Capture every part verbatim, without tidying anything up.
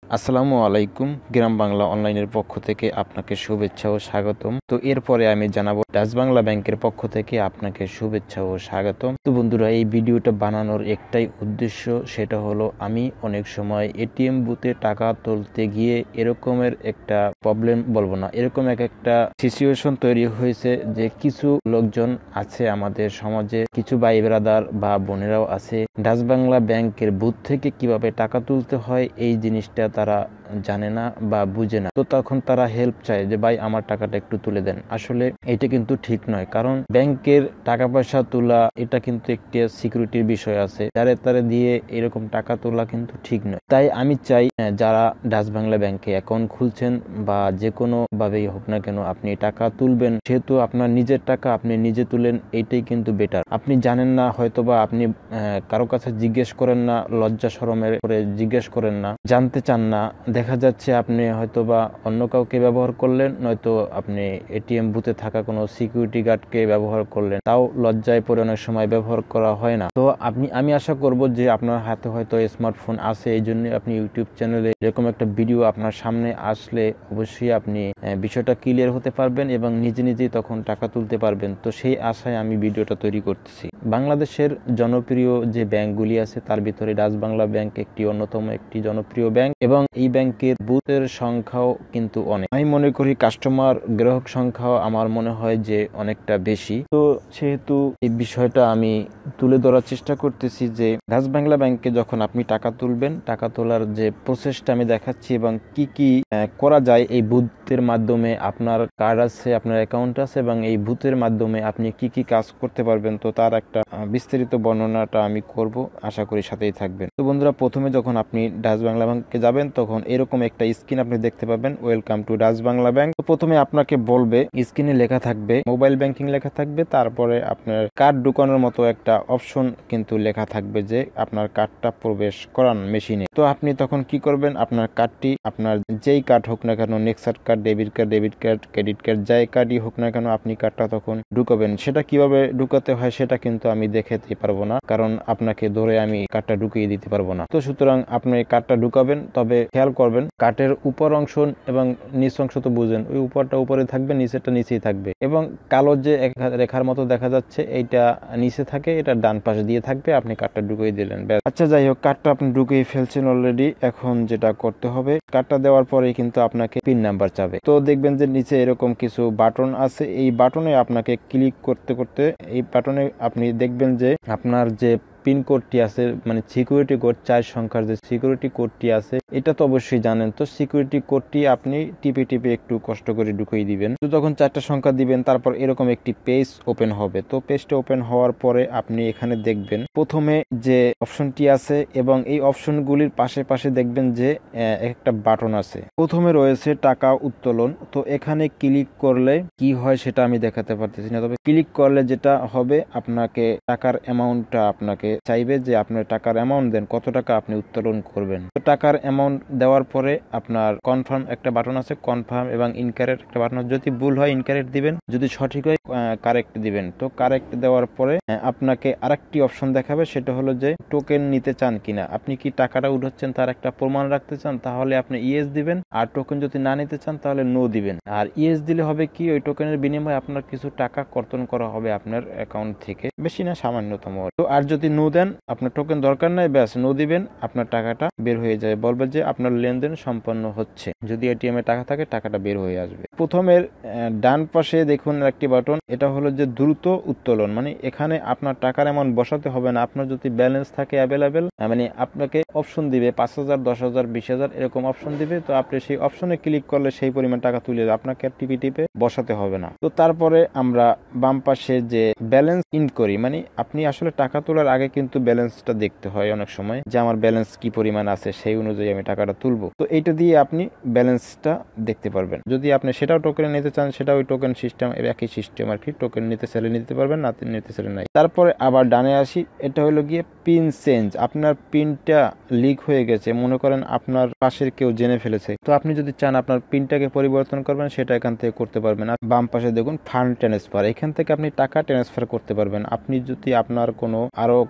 আসসালামু আলাইকুম। গ্রাম বাংলা অনলাইনের পক্ষ থেকে আপনাকে শুভেচ্ছা ও স্বাগতম। তো এরপরে আমি জানাবো ডাচ বাংলা ব্যাংকের পক্ষ থেকে আপনাকে শুভেচ্ছা ও স্বাগতম। তো বন্ধুরা, এই ভিডিওটা বানানোর একটাই উদ্দেশ্য, সেটা হলো আমি অনেক সময় এটিএম বুথে টাকা তুলতে গিয়ে এরকমের একটা প্রবলেম বলবো না, এরকম এক একটা সিচুয়েশন তৈরি হয়েছে যে কিছু লোকজন আছে আমাদের সমাজে, কিছু ভাই ব্রাদার বা বোনেরাও আছে, ডাচ বাংলা ব্যাংকের বুথ থেকে কিভাবে টাকা তুলতে হয় এই জিনিসটা তারা জানে না বা বুঝে না। তো তখন তারা হেল্প চায় যে ভাই আমার টাকাটা একটু তুলে দেন। আসলে এটা কিন্তু ঠিক নয়, কারণ ব্যাংকের টাকা পয়সা তোলা এটা কিন্তু একটি সিকিউরিটির বিষয় আছে, যারে তারে দিয়ে এরকম টাকা তোলা কিন্তু ঠিক নয়। তাই আমি চাই যারা ডাচ বাংলা ব্যাংকে অ্যাকাউন্ট খুলছেন বা যে কোনো ভাবেই হোক না কেন আপনি টাকা তুলবেন, যেহেতু আপনার নিজের টাকা আপনি নিজে তুলেন, এইটাই কিন্তু বেটার। আপনি জানেন না, হয়তোবা আপনি কারো কাছে জিজ্ঞেস করেন না, লজ্জা শরমের করে জিজ্ঞেস করেন না, জানতে চান না, দেখা যাচ্ছে আপনি হয়তোবা অন্য কাউকে ব্যবহার করলেন, নয়তো আপনি এটিএম বুথে থাকা কোনো সিকিউরিটি গার্ডকে ব্যবহার করলেন, তাও লজ্জায় পড়ে অনেক সময় ব্যবহার করা হয় না। তো আপনি আমি আশা করব যে আপনার হাতে হয়তো স্মার্টফোন আছে, এই জন্য আপনি ইউটিউব চ্যানেলে এরকম একটা ভিডিও আপনার সামনে আসলে অবশ্যই আপনি বিষয়টা ক্লিয়ার হতে পারবেন এবং নিজে নিজেই তখন টাকা তুলতে পারবেন। তো সেই আশায় আমি ভিডিওটা তৈরি করতেছি। বাংলাদেশের জনপ্রিয় যে ব্যাংকগুলি আছে তার ভিতরে ডাচ বাংলা ব্যাংক একটি অন্যতম একটি জনপ্রিয় ব্যাংক এবং এই ব্যাংকের বুথের সংখ্যাও কিন্তু অনেক। আমি মনে করি কাস্টমার গ্রাহক সংখ্যাও আমার মনে হয় যে অনেকটা বেশি। তো সেহেতু এই বিষয়টা আমি তুলে ধরার চেষ্টা করতেছি যে ডাচ বাংলা ব্যাংকে যখন আপনি টাকা তুলবেন, টাকা তোলার যে প্রসেসটা আমি দেখাচ্ছি এবং কি কি করা যায় এই বুথের মাধ্যমে। আপনার কার্ড আছে, আপনার অ্যাকাউন্ট আছে এবং এই বুথের মাধ্যমে আপনি কি কি কাজ করতে পারবেন, তো তার একটা বিস্তারিত বর্ণনাটা আমি করব, আশা করি সাথেই থাকবেন। তো বন্ধুরা, প্রথমে যখন আপনি ডাচ বাংলা ব্যাংকে যাবেন তখন এরকম একটা স্ক্রিন আপনি দেখতে পাবেন, welcome to Dutch Bangla bank. তো প্রথমে আপনাকে বলবে, স্ক্রিনে লেখা থাকবে মোবাইল ব্যাংকিং লেখা থাকবে, তারপরে আপনার কার্ড ঢুকানোর মতো একটা অপশন কিন্তু লেখা থাকবে যে আপনার কার্ডটা প্রবেশ করান মেশিনে। তো আপনি তখন কি করবেন, আপনার কার্ডটি আপনার যেই কার্ড হোক না কেন, nexus card, debit card, debit card, credit card, যাই কার্ডই হোক না কেন, আপনি কার্ডটা তখন ঢুকাবেন। সেটা কিভাবে ঢুকাতে হয় সেটা কিন্তু আমি দেখাতে পারবো না, কারণ আপনাকে ধরে আমি কার্ডটা ঢুকিয়ে দিতে পারবো না। তো সুতরাং আপনি কার্ডটা ঢুকাবেন, তবে খেয়াল করবেন কার্ডের উপর অংশ এবং নিচ অংশ তো বুঝেন, ওই উপরটা উপরে থাকবে, নিচেরটা নিচেই থাকবে এবং কালো যে রেখার মতো দেখা যাচ্ছে এইটা নিচে থাকে, এটা ডান পাশে দিয়ে থাকবে। আপনি কার্ডটা ঢুকিয়ে দিলেন, আচ্ছা যাই হোক, কার্ডটা আপনি ঢুকিয়ে ফেলছেন অলরেডি। এখন যেটা করতে হবে, কার্ডটা দেওয়ার পরে কিন্তু আপনাকে পিন নাম্বার চাবে। তো দেখবেন যে নিচে এরকম কিছু বাটন আছে, এই বাটনে আপনাকে ক্লিক করতে করতে এই বাটনে আপনি দেখবেন যে আপনার যে পিন কোডটি আছে, মানে সিকিউরিটি কোড, চার সংখ্যার যে সিকিউরিটি কোডটি আছে, এটা তো অবশ্যই জানেন। তো সিকিউরিটি কোডটি আপনি টিপে টিপে একটু কষ্ট করে ঢুকিয়ে দিবেন। তো যখন চারটা সংখ্যা দিবেন, তারপর এরকম একটি পেজ ওপেন হবে। তো পেজটা ওপেন হওয়ার পরে আপনি এখানে দেখবেন প্রথমে যে অপশনটি আছে এবং এই অপশনগুলির পাশে পাশে দেখবেন যে একটা বাটন আছে। প্রথমে রয়েছে টাকা উত্তোলন। তো এখানে ক্লিক করলে কি হয় সেটা আমি দেখাতে পারতেছি না, তবে ক্লিক করলে যেটা হবে, আপনাকে টাকার অ্যামাউন্টটা আপনাকে চাইবে যে আপনার টাকার অ্যামাউন্ট দেন, কত টাকা আপনি উত্তোলন করবেন। তো টাকার অ্যামাউন্ট দেওয়ার পরে আপনার কনফার্ম একটা বাটন আছে, কনফার্ম এবং ইনকারেক্ট একটা বাটন আছে। যদি ভুল হয় ইনকারেক্ট দিবেন, যদি সঠিক হয় কারেক্ট দিবেন। তো কারেক্ট দেওয়ার পরে আপনাকে আরেকটি অপশন দেখাবে, সেটা হলো যে টোকেন নিতে চান কিনা। আপনি কি টাকাটা উঠাচ্ছেন তার একটা প্রমাণ রাখতে চান, তাহলে আপনি ইয়েস দিবেন, আর টোকেন যদি না নিতে চান তাহলে নো দিবেন। আর ইয়েস দিলে হবে কি, ওই টোকেনের বিনিময়ে আপনার কিছু টাকা কর্তন করা হবে আপনার অ্যাকাউন্ট থেকে, বেশি না, সামান্যতম। তো আর যদি নো দেন, আপনার টোকেন দরকার নাই, ব্যাস নো দিবেন, আপনার টাকাটা বের হয়ে যায়, বলবে যে আপনার লেনদেন সম্পন্ন হচ্ছে। যদি এটিএম এ টাকা থাকে টাকাটা বের হয়ে আসবে। প্রথমের ডান পাশে দেখুন একটি বাটন, এটা হলো যে দ্রুত উত্তোলন, মানে এখানে আপনার টাকার অ্যামাউন্ট বসাতে হবে না। আপনার যদি ব্যালেন্স থাকে অ্যাভেলেবেল, মানে আপনাকে অপশন দিবে পাঁচ হাজার, দশ হাজার, বিশ হাজার এরকম অপশন দিবে। তো আপনি সেই অপশনে ক্লিক করলে সেই পরিমাণ টাকা তুলে আপনাকে টিপে টিপে বসাতে হবে না। তো তারপরে আমরা বাম পাশে যে ব্যালেন্স ইন করি, মানে আপনি আসলে টাকা তোলার আগে কিন্তু ব্যালেন্সটা দেখতে হয় অনেক সময়, যে আমার ব্যালেন্স কি পরিমাণ আছে, সেই অনুযায়ী আমি টাকাটা তুলবো। তো এইটা দিয়ে আপনি ব্যালেন্সটা দেখতে পারবেন। যদি আপনি সেটাও টোকেন নিতে চান, সেটা ওই টোকেন সিস্টেম, একই সিস্টেম আর কি, টোকেন নিতে চাইলে নিতে পারবেন, না নিতে চাইলে নাই। তারপরে আবার ডানে আসি, এটা হলো গিয়ে পিন চেঞ্জ। আপনার পিনটা লিক হয়ে গেছে, মনে করেন আপনার পাশের কেউ জেনে ফেলেছে, তো আপনি যদি চান আপনার পিনটাকে পরিবর্তন করবেন, সেটা এখান থেকে করতে পারবেন। আর বাম পাশে দেখুন ফান্ড ট্রান্সফার, এখান থেকে আপনি টাকা ট্রান্সফার করতে পারবেন। আপনি যদি আপনার কোনো আরো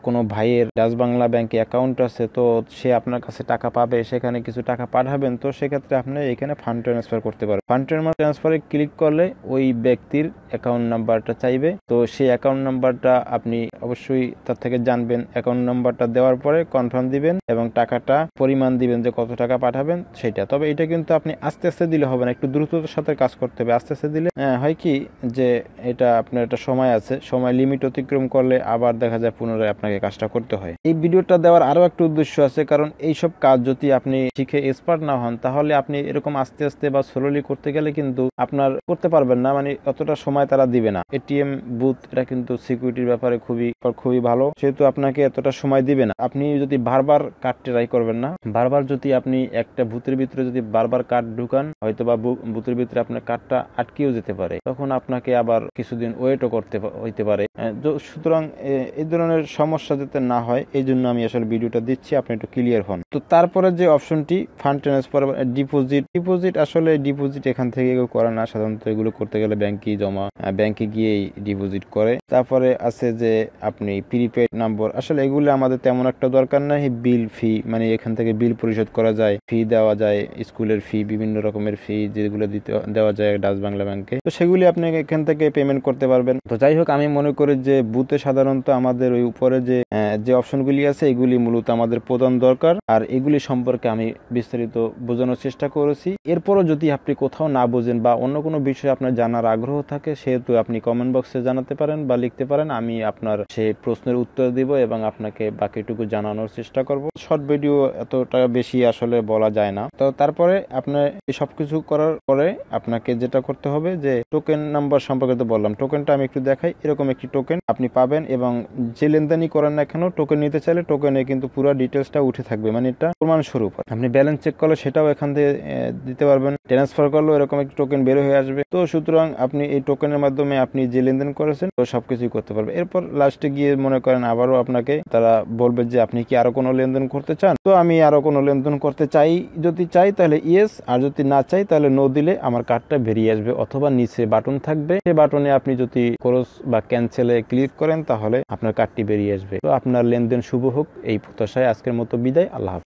কোনো ভাইয়ের ডাচ বাংলা ব্যাংকে অ্যাকাউন্ট আছে, তো সে আপনার কাছে টাকা পাবে, সেখানে কিছু টাকা পাঠাবেন, তো সেক্ষেত্রে আপনি এখানে ফান্ড ট্রান্সফার করতে পারবেন। ফান্ড ট্রান্সফারে ক্লিক করলে ওই ব্যক্তির অ্যাকাউন্ট নাম্বারটা চাইবে, তো সেই অ্যাকাউন্ট নাম্বারটা আপনি অবশ্যই তার থেকে জানবেন। অ্যাকাউন্ট নাম্বারটা দেওয়ার পরে কনফার্ম দিবেন এবং টাকাটা পরিমাণ দিবেন যে কত টাকা পাঠাবেন সেটা। তবে এটা কিন্তু আপনি আস্তে আস্তে দিলে হবে না, একটু দ্রুততার সাথে কাজ করতে হবে। আস্তে আস্তে দিলে হয় কি যে এটা আপনার একটা সময় আছে, সময় লিমিট অতিক্রম করলে আবার দেখা যায় পুনরায় আপনাকে কাজটা করতে হয়। এই ভিডিওটা দেওয়ার আরো একটা উদ্দেশ্য আছে, কারণ এইসব কাজ যদি আপনি শিখে এক্সপার্ট না হন তাহলে আপনি এরকম আস্তে আস্তে বা স্লোলি করতে গেলে কিন্তু আপনার করতে পারবেন না, মানে অতটা সময় তারা দিবে না। এটিএম বুথ এটা কিন্তু সিকিউরিটির ব্যাপারে খুবই খুবই ভালো, সেহেতু আপনাকে এতটা সময় দিবে না। আপনি যদি বারবার কার্ড ট্রাই করবেন না, বারবার যদি আপনি একটা বুথের ভিতরে যদি বারবার কার্ড ঢুকান, হয়তো বা বুথের ভিতরে আপনার কার্ডটা আটকেও যেতে পারে, তখন আপনাকে আবার কিছুদিন ওয়েটও করতে হইতে পারে। সুতরাং এই ধরনের সমস্যা যাতে না হয় এই জন্য আমি আসলে ভিডিওটা দিচ্ছি, আপনি একটু ক্লিয়ার হন। তো তারপরে যে অপশনটি ফান্ড ট্রান্সফার ডিপোজিট, ডিপোজিট আসলে ডিপোজিট এখান থেকে কেউ করে না, সাধারণত এগুলো করতে গেলে ব্যাংকে জমা, ব্যাংকে গিয়েই ডিপোজিট করে। তারপরে আছে যে আপনি প্রিপেড নম্বর, আসলে এগুলো আমাদের তেমন একটা দরকার নাই। বিল ফি, মানে এখান থেকে বিল পরিশোধ করা যায়, ফি দেওয়া যায়, স্কুলের ফি, বিভিন্ন রকমের ফি যেগুলো দিতে দেওয়া যায় ডাচ বাংলা ব্যাংকে, তো সেগুলি আপনি এখান থেকে পেমেন্ট করতে পারবেন। তো যাই হোক, আমি মনে করি যে বুথে সাধারণত আমাদের ওই উপরে যে যে অপশনগুলি আছে এগুলি মূলত আমাদের প্রদান দরকার, আর এগুলি সম্পর্কে আমি বিস্তারিত বোঝানোর চেষ্টা করেছি। এরপরও যদি আপনি কোথাও না বোঝেন বা অন্য কোনো বিষয়ে আপনার জানার আগ্রহ থাকে, সেহেতু আপনি কমেন্ট বক্সে জানাতে পারেন বা লিখতে পারেন, আমি আপনার সেই প্রশ্নের উত্তর দিব এবং আপনাকে বাকিটুকু জানানোর চেষ্টা করব। শর্ট ভিডিও এতটা বেশি আসলে বলা যায় না। তো তারপরে আপনার এই সবকিছু করার পরে আপনাকে যেটা করতে হবে যে টোকেন নাম্বার সম্পর্কে তো বললাম, টোকেনটা আমি একটু দেখাই। এরকম একটি টোকেন আপনি পাবেন এবং যে লেনদেনই করেন না কেন টোকেন নিতে চাইলে টোকেনে কিন্তু পুরো ডিটেলসটা উঠে থাকবে, মানে এটা প্রমাণস্বরূপ। আপনি ব্যালেন্স চেক করলে সেটাও এখান থেকে দিতে পারবেন, ট্রান্সফার করলেও এরকম একটি টোকেন বের হয়ে আসবে। তো সুতরাং আপনি এই টোকেনের মাধ্যমে আপনি যে লেনদেন করেছেন তো সবকিছুই করতে পারবেন। এরপর লাস্টে গিয়ে মনে করেন আবারও আপনাকে তারা বলবে যে আপনি কি আরো কোনো লেনদেন করতে চান, তো আমি আরো কোনো লেনদেন করতে চাই, যদি চাই তাহলে ইয়েস, আর যদি না চাই তাহলে নো দিলে আমার কার্ডটা বেরিয়ে আসবে, অথবা নিচে বাটন থাকবে, সেই বাটনে আপনি যদি ক্লোজ বা ক্যান্সেলে ক্লিক করেন তাহলে আপনার কার্ডটি বেরিয়ে আসবে। তো আপনার লেনদেন শুভ হোক এই প্রত্যাশায় আজকের মতো বিদায়। আল্লাহ হাফেজ।